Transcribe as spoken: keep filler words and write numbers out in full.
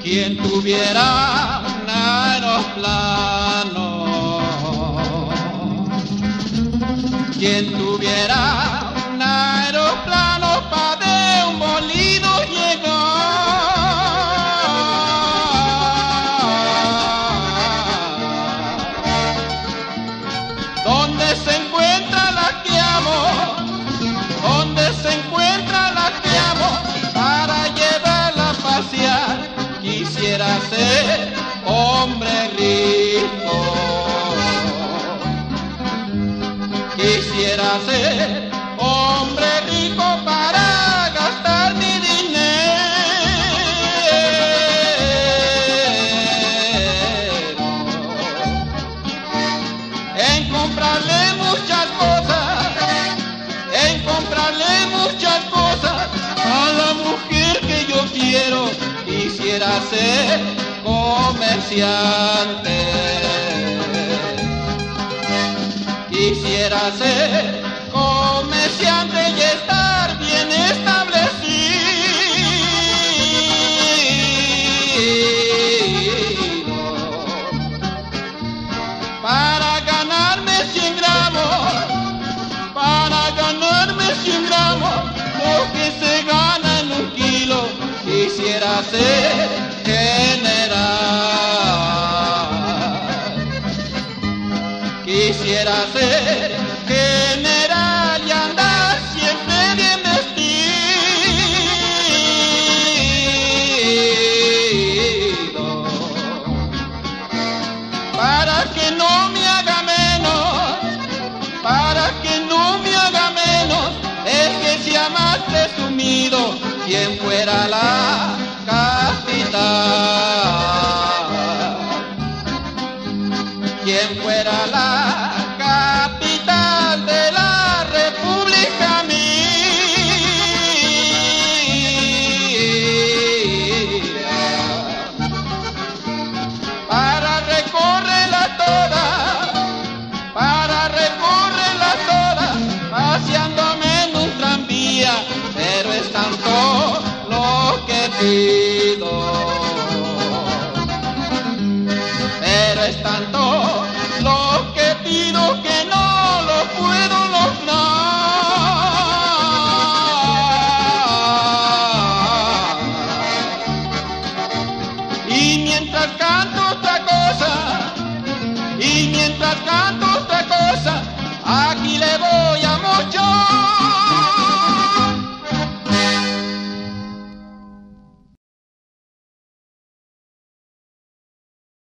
quien tuviera un aeroplano, quien tuviera un aeroplano pa' de un bolido llegar, donde se encuentra la que amo, donde se encuentra la que amo, para llevarla a pasear. Quisiera ser hombre rico, quisiera ser hombre rico para gastar mi dinero en comprarle muchas cosas, en comprarle muchas cosas a la mujer que yo quiero. Quisiera ser comerciante, quisiera ser comerciante y estar bien establecido para ganarme cien gramos, para ganarme cien gramos, lo que se gana en un kilo. Quisiera ser general, quisiera ser general y andar siempre bien vestido, para que no me haga menos, para que no me haga menos, es que sea más presumido. Quien fuera la capital, quien fuera la capital de la República mía, para recorrerla toda, para recorrerla toda, paseándome en un tranvía. Pero es tanto lo que pido, pero es tanto lo que pido que no lo puedo lograr. Y mientras canto otra cosa, y mientras canto